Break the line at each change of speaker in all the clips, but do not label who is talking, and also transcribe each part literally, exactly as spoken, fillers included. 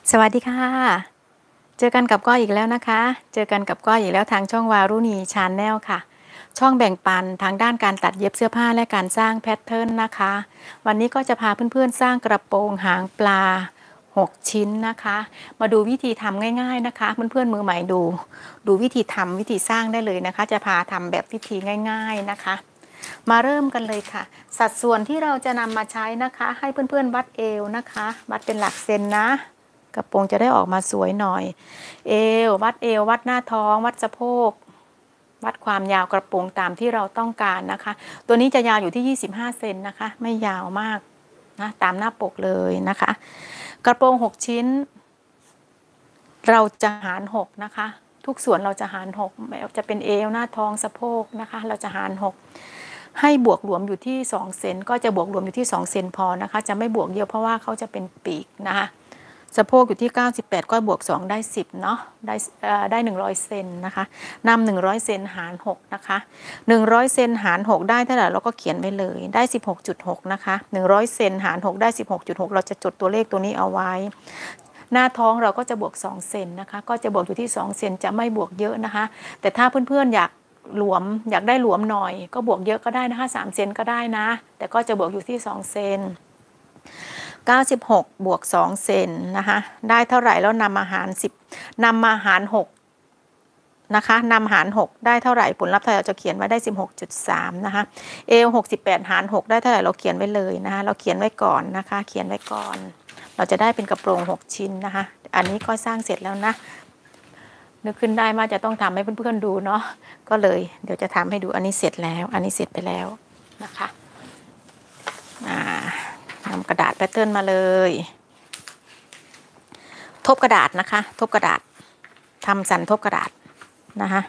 สวัสดีค่ะเจอกันกับก้อยอีกแล้วนะคะเจอกันกับก้อยอีกแล้วทางช่องวารุณีชาแนลค่ะช่องแบ่งปันทางด้านการตัดเย็บเสื้อผ้าและการสร้างแพทเทิร์นนะคะวันนี้ก็จะพาเพื่อนๆสร้างกระโปรงหางปลาหกชิ้นนะคะมาดูวิธีทำง่ายๆนะคะเพื่อนๆมือใหม่ดูดูวิธีทำวิธีสร้างได้เลยนะคะจะพาทำแบบวิธีง่ายๆนะคะมาเริ่มกันเลยค่ะสัดส่วนที่เราจะนำมาใช้นะคะให้เพื่อนๆวัดเอวนะคะวัดเป็นหลักเซนนะกระโปรงจะได้ออกมาสวยหน่อยเอววัดเอววัดหน้าท้องวัดสะโพกวัดความยาวกระโปรงตามที่เราต้องการนะคะตัวนี้จะยาวอยู่ที่ยี่สิบห้าเซนนะคะไม่ยาวมากนะตามหน้าปกเลยนะคะกระโปรงหกชิ้นเราจะหารหกนะคะทุกส่วนเราจะหารหกจะเป็นเอวหน้าท้องสะโพกนะคะเราจะหารหกให้บวกรวมอยู่ที่สองเซนก็จะบวกรวมอยู่ที่สองเซนพอนะคะจะไม่บวกเยอะเพราะว่าเขาจะเป็นปีกนะคะสะโพกอยู่ที่เก้าสิบแปดก็บวกสองได้สิบเนาะได้เอ่อได้หนึ่งร้อยเซนนะคะนำหนึ่งร้อยเซนหารหกนะคะหนึ่งร้อยเซนหารหกได้เท่าไหร่เราก็เขียนไว้เลยได้ สิบหกจุดหก นะคะหนึ่งร้อยเซนหารหกได้ สิบหกจุดหก เราจะจดตัวเลขตัวนี้เอาไว้หน้าท้องเราก็จะบวกสองเซนนะคะก็จะบวกอยู่ที่สองเซนจะไม่บวกเยอะนะคะแต่ถ้าเพื่อนๆอยากหลวมอยากได้หลวมหน่อยก็บวกเยอะก็ได้นะคะสามเซนก็ได้นะแต่ก็จะบวกอยู่ที่สองเซนเก้าสิบหกบวกสองเซนนะคะได้เท่าไหร่แล้วนำมาหารสิบนำมาหารหกนะคะนำหารหกได้เท่าไหร่ผลลัพธ์เราจะเขียนไว้ได้ สิบหกจุดสาม นะคะเอวหกสิบแปดหารหกได้เท่าไหร่เราเขียนไว้เลยนะคะเราเขียนไว้ก่อนนะคะเขียนไว้ก่อนเราจะได้เป็นกระโปรงหกชิ้นนะคะอันนี้ก็สร้างเสร็จแล้วนะนึกขึ้นได้มาจะต้องทำให้เพื่อนๆดูเนาะก็เลยเดี๋ยวจะทำให้ดูอันนี้เสร็จแล้วอันนี้เสร็จไปแล้วนะคะนำกระดาษแพทเทิร์นมาเลยทบกระดาษนะคะทบกระดาษทำสันทบกระดาษนะคะ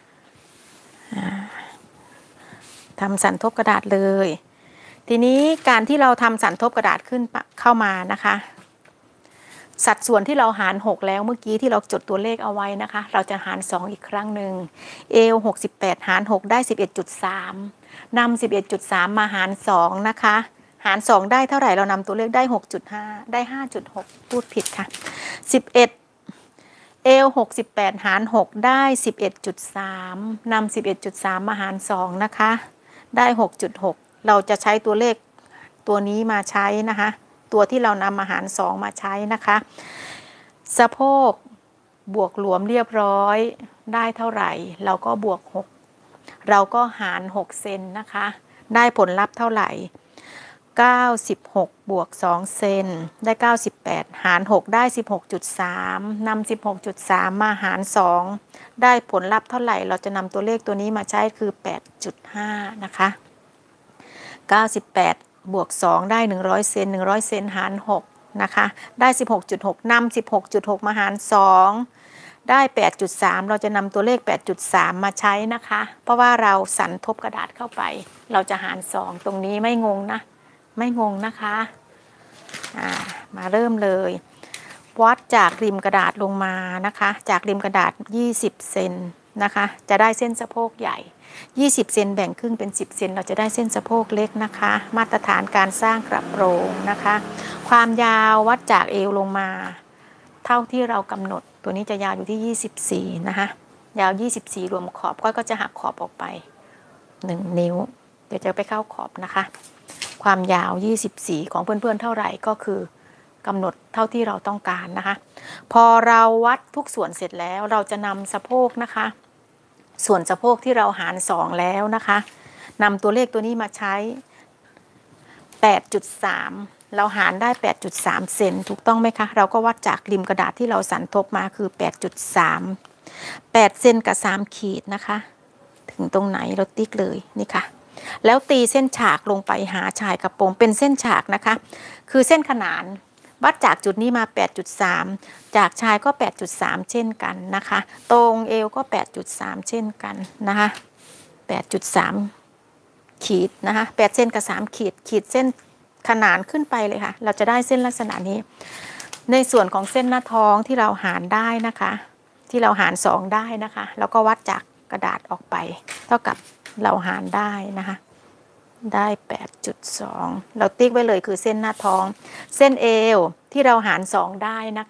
ทำสันทบกระดาษเลยทีนี้การที่เราทำสันทบกระดาษขึ้นเข้ามานะคะสัดส่วนที่เราหารหกแล้วเมื่อกี้ที่เราจดตัวเลขเอาไว้นะคะเราจะหารสองอีกครั้งหนึ่งเอวหกสิบแปดหารหกได้ สิบเอ็ดจุดสาม นำ สิบเอ็ดจุดสาม มาหารสองนะคะหารสองได้เท่าไหร่เรานำตัวเลขได้ หกจุดห้า ได้ ห้าจุดหก พูดผิดค่ะสิบเอ็ดเอวหกสิบแปดหารหกได้ สิบเอ็ดจุดสาม นำ สิบเอ็ดจุดสาม มาหารสองนะคะได้ หกจุดหก เราจะใช้ตัวเลขตัวนี้มาใช้นะคะตัวที่เรานำมาหารสองมาใช้นะคะสะโพกบวกหลวมเรียบร้อยได้เท่าไหร่เราก็บวกหกเราก็หารหกเซนนะคะได้ผลลัพธ์เท่าไหร่เก้าสิบหกบวกสองเซนได้เก้าสิบแปดหารหกได้ สิบหกจุดสาม นำ สิบหกจุดสาม มาหารสองได้ผลลัพธ์เท่าไหร่เราจะนำตัวเลขตัวนี้มาใช้คือ แปดจุดห้า นะคะเก้าสิบแปดบวกสองได้หนึ่งร้อยเซนหนึ่งร้อยเซนหารหกนะคะได้ สิบหกจุดหก นำ สิบหกจุดหก มาหารสองได้ แปดจุดสาม เราจะนำตัวเลข แปดจุดสาม มาใช้นะคะเพราะว่าเราสันทบกระดาษเข้าไปเราจะหารสองตรงนี้ไม่งงนะไม่งงนะคะอ่ามาเริ่มเลยวัดจากริมกระดาษลงมานะคะจากริมกระดาษยี่สิบเซนนะคะจะได้เส้นสะโพกใหญ่ยี่สิบเซนแบ่งครึ่งเป็นสิบเซนเราจะได้เส้นสะโพกเล็กนะคะมาตรฐานการสร้างกระโปรงนะคะความยาววัดจากเอวลงมาเท่าที่เรากำหนดตัวนี้จะยาวอยู่ที่ยี่สิบสี่นะคะยาวยี่สิบสี่รวมขอบก็จะหักขอบออกไปหนึ่งนิ้วเดี๋ยวจะไปเข้าขอบนะคะความยาวยี่สิบสี่ของเพื่อนๆเท่าไหร่ก็คือกำหนดเท่าที่เราต้องการนะคะพอเราวัดทุกส่วนเสร็จแล้วเราจะนำสะโพกนะคะส่วนสะโพกที่เราหารสองแล้วนะคะนำตัวเลขตัวนี้มาใช้ แปดจุดสาม เราหารได้ แปดจุดสาม เซนถูกต้องไหมคะเราก็วัดจากริมกระดาษที่เราสันทบมาคือ แปดจุดสาม แปดเซนกับสามขีดนะคะถึงตรงไหนเราติ๊กเลยนี่ค่ะแล้วตีเส้นฉากลงไปหาชายกระโปรงเป็นเส้นฉากนะคะคือเส้นขนานวัดจากจุดนี้มา แปดจุดสาม จากชายก็ แปดจุดสาม เช่นกันนะคะตรงเอวก็ แปดจุดสาม เช่นกันนะคะ แปดจุดสาม ขีดนะคะแปดเส้นกับสามขีดขีดเส้นขนานขึ้นไปเลยค่ะเราจะได้เส้นลักษณะนี้ในส่วนของเส้นหน้าท้องที่เราหารได้นะคะที่เราหารสองได้นะคะแล้วก็วัดจากกระดาษออกไปเท่ากับเราหารได้นะคะได้ แปดจุดสอง เราติ๊กไว้เลยคือเส้นหน้าท้องเส้นเอวที่เราหารสองได้นะคะ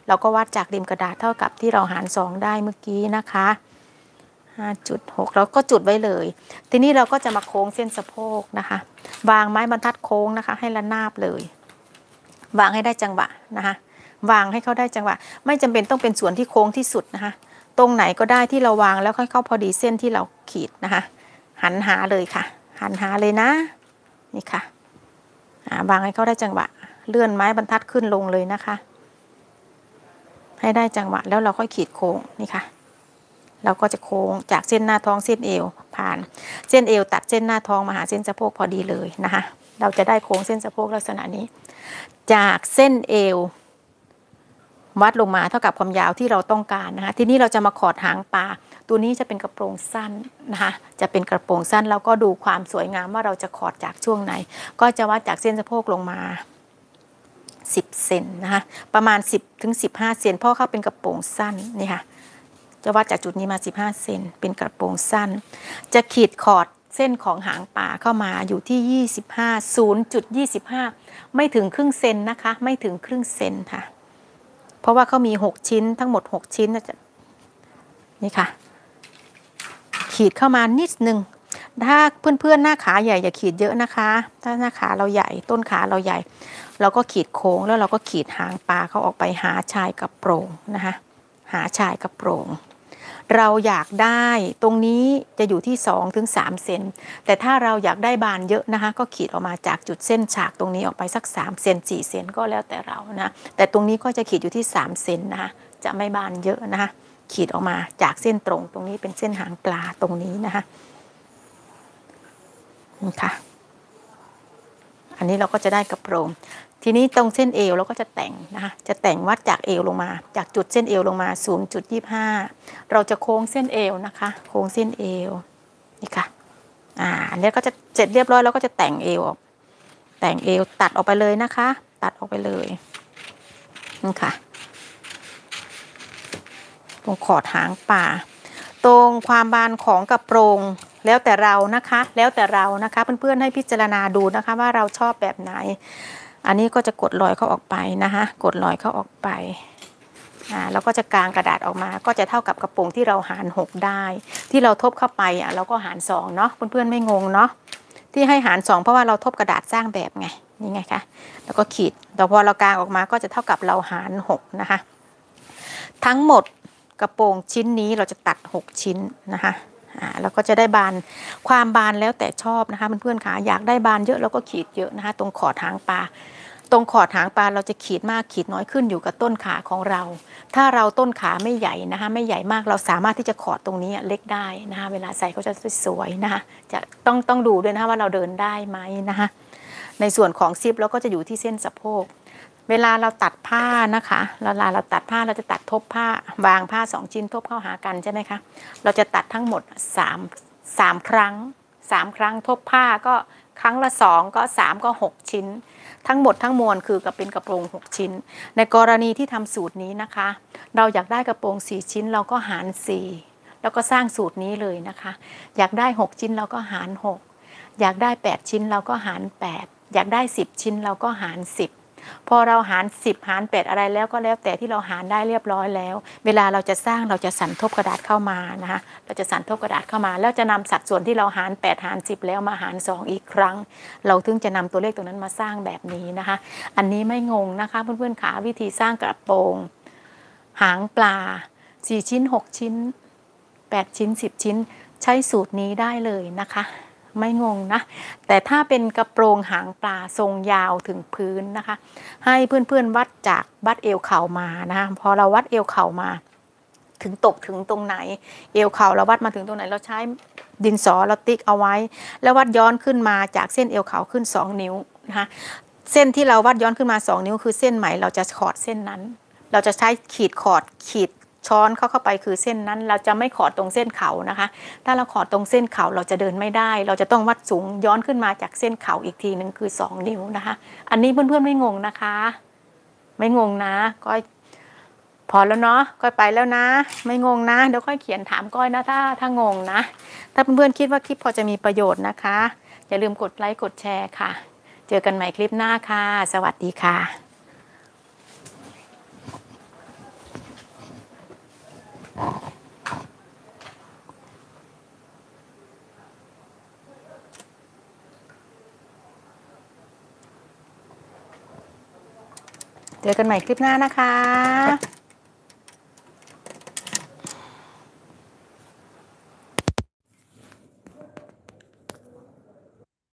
เราก็วัดจากริมกระดาษเท่ากับที่เราหารสองได้เมื่อกี้นะคะ ห้าจุดหก เราก็จุดไว้เลยทีนี้เราก็จะมาโค้งเส้นสะโพกนะคะวางไม้บรรทัดโค้งนะคะให้ระนาบเลยวางให้ได้จังหวะนะคะวางให้เขาได้จังหวะไม่จำเป็นต้องเป็นส่วนที่โค้งที่สุดนะคะตรงไหนก็ได้ที่เราวางแล้วค่อยเข้าพอดีเส้นที่เราขีดนะคะหันหาเลยค่ะหันหาเลยนะนี่ค่ะวางให้เขาได้จังหวะเลื่อนไม้บรรทัดขึ้นลงเลยนะคะให้ได้จังหวะแล้วเราค่อยขีดโค้งนี่ค่ะเราก็จะโค้งจากเส้นหน้าท้องเส้นเอวผ่านเส้นเอวตัดเส้นหน้าท้องมาหาเส้นสะโพกพอดีเลยนะคะเราจะได้โค้งเส้นสะโพกลักษณะนี้จากเส้นเอววัดลงมาเท่ากับความยาวที่เราต้องการนะคะทีนี้เราจะมาขอดหางปลาตัวนี้จะเป็นกระโปรงสั้นนะคะจะเป็นกระโปรงสั้นแล้วก็ดูความสวยงามว่าเราจะขอดจากช่วงไหนก็จะวัดจากเส้นสะโพกลงมาสิบเซนนะคะประมาณสิบถึงสิบห้าเซนเพราะเขาเป็นกระโปรงสั้นนี่ค่ะจะวัดจากจุดนี้มาสิบห้าเซนเป็นกระโปรงสั้นจะขีดขอดเส้นของหางปลาเข้ามาอยู่ที่ยี่สิบห้า ศูนย์จุดยี่สิบห้า ไม่ถึงครึ่งเซนนะคะไม่ถึงครึ่งเซนค่ะเพราะว่าเขามีหกชิ้นทั้งหมดหกชิ้นนะจ๊ะนี่ค่ะขีดเข้ามานิดนึงถ้าเพื่อนๆหน้าขาใหญ่อย่าขีดเยอะนะคะถ้าหน้าขาเราใหญ่ต้นขาเราใหญ่เราก็ขีดโค้งแล้วเราก็ขีดหางปลาเขาออกไปหาชายกระโปรงนะคะหาชายกระโปรงเราอยากได้ตรงนี้จะอยู่ที่สองถึงสามเซนแต่ถ้าเราอยากได้บานเยอะนะคะก็ขีดออกมาจากจุดเส้นฉากตรงนี้ออกไปสักสามเซนสี่เซนก็แล้วแต่เรานะแต่ตรงนี้ก็จะขีดอยู่ที่สามเซนนะคะจะไม่บานเยอะนะคะขีดออกมาจากเส้นตรงตรงนี้เป็นเส้นหางปลาตรงนี้นะคะนี่ค่ะอันนี้เราก็จะได้กระโปรงทีนี้ตรงเส้นเอวเราก็จะแต่งนะคะจะแต่งวัดจากเอวลงมาจากจุดเส้นเอวลงมา ศูนย์จุดยี่สิบห้า เราจะโค้งเส้นเอวนะคะโค้งเส้นเอวนี่ค่ะอ่าอันนี้ก็จะเสร็จเรียบร้อยแล้วก็จะแต่งเอวออกแต่งเอวตัดออกไปเลยนะคะตัดออกไปเลยนี่ค่ะตรงขอดหางปลาตรงความบานของกระโปรงแล้วแต่เรานะคะแล้วแต่เรานะคะเพื่อนๆให้พิจารณาดูนะคะว่าเราชอบแบบไหนอันนี้ก็จะกดรอยเขาออกไปนะคะกดรอยเขาออกไปอ่าแล้วก็จะกางกระดาษออกมาก็จะเท่ากับกระโปรงที่เราหารหกได้ที่เราทบเข้าไปอ่ะเราก็หารสองเนาะเพื่อนๆไม่งงเนาะที่ให้หารสองเพราะว่าเราทบกระดาษสร้างแบบไงนี่ไงคะแล้วก็ขีดแต่พอเรากางออกมาก็จะเท่ากับเราหารหกนะคะทั้งหมดกระโปรงชิ้นนี้เราจะตัดหกชิ้นนะคะอ่าแล้วก็จะได้บานความบานแล้วแต่ชอบนะคะเพื่อนๆค่ะอยากได้บานเยอะเราก็ขีดเยอะนะคะตรงขอดหางปลาตรงขอดหางปลาเราจะขีดมากขีดน้อยขึ้นอยู่กับต้นขาของเราถ้าเราต้นขาไม่ใหญ่นะคะไม่ใหญ่มากเราสามารถที่จะขอดตรงนี้เล็กได้นะคะเวลาใส่ก็จะสวยๆนะคะจะต้องต้องดูด้วยนะคะว่าเราเดินได้ไหมนะคะในส่วนของซิปเราก็จะอยู่ที่เส้นสะโพกเวลาเราตัดผ้านะคะเวลาเราตัดผ้าเราจะตัดทบผ้าวางผ้าสองชิ้นทบเข้าหากันใช่ไหมคะเราจะตัดทั้งหมดสาม สามครั้งสามครั้งทบผ้าก็ครั้งละสองก็สามก็หกชิ้นทั้งหมดทั้งมวลคือกับเป็นกระโปรงหกชิ้นในกรณีที่ทำสูตรนี้นะคะเราอยากได้กระโปรงสี่ชิ้นเราก็หารสี่แล้วก็สร้างสูตรนี้เลยนะคะอยากได้หกชิ้นเราก็หารหกอยากได้แปดชิ้นเราก็หารแปดอยากได้สิบชิ้นเราก็หารสิบพอเราหารสิบหารแปดอะไรแล้วก็แล้วแต่ที่เราหารได้เรียบร้อยแล้วเวลาเราจะสร้างเราจะสั่นทบกระดาษเข้ามานะคะเราจะสั่นทบกระดาษเข้ามาแล้วจะนำสัดส่วนที่เราหารแปดหารสิบแล้วมาหารสองอีกครั้งเราถึงจะนำตัวเลขตรงนั้นมาสร้างแบบนี้นะคะอันนี้ไม่งงนะคะเพื่อนๆขาวิธีสร้างกระโปรงหางปลาสี่ชิ้นหกชิ้นแปดชิ้นสิบชิ้นใช้สูตรนี้ได้เลยนะคะไม่งงนะแต่ถ้าเป็นกระโปรงหางปลาทรงยาวถึงพื้นนะคะให้เพื่อนๆวัดจากวัดเอวเข่ามานะคะพอเราวัดเอวเข่ามาถึงตกถึงตรงไหนเอวเข่าเราวัดมาถึงตรงไหนเราใช้ดินสอเราติ๊กเอาไว้แล้ววัดย้อนขึ้นมาจากเส้นเอวเข่าขึ้นสองนิ้วนะคะเส้นที่เราวัดย้อนขึ้นมาสองนิ้วคือเส้นไหมเราจะขอดเส้นนั้นเราจะใช้ขีดขอดขีดช้อนเข้าเข้าไปคือเส้นนั้นเราจะไม่ขอดตรงเส้นเข่านะคะถ้าเราขอดตรงเส้นเข่าเราจะเดินไม่ได้เราจะต้องวัดสูงย้อนขึ้นมาจากเส้นเข่าอีกทีหนึ่งคือสองนิ้วนะคะอันนี้เพื่อนๆไม่งงนะคะไม่งงนะก้อยพอแล้วเนาะก้อยไปแล้วนะไม่งงนะเดี๋ยวก้อยเขียนถามก้อยนะถ้าถ้างงนะถ้าเพื่อนๆคิดว่าคลิปพอจะมีประโยชน์นะคะอย่าลืมกดไลค์กดแชร์ค่ะเจอกันใหม่คลิปหน้าค่ะสวัสดีค่ะเจอกันใหม่คลิปหน้านะคะ